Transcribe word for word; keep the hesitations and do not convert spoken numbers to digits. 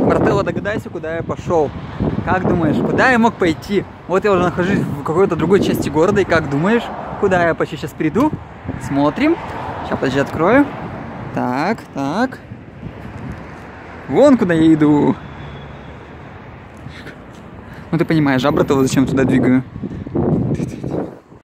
Брателло, догадайся, куда я пошел. Как думаешь, куда я мог пойти? Вот я уже нахожусь в какой-то другой части города, и как думаешь, куда я почти сейчас приду? Смотрим. Сейчас, подожди, открою. Так, так. Вон куда я иду. Ну ты понимаешь, а, брателло, зачем туда двигаю?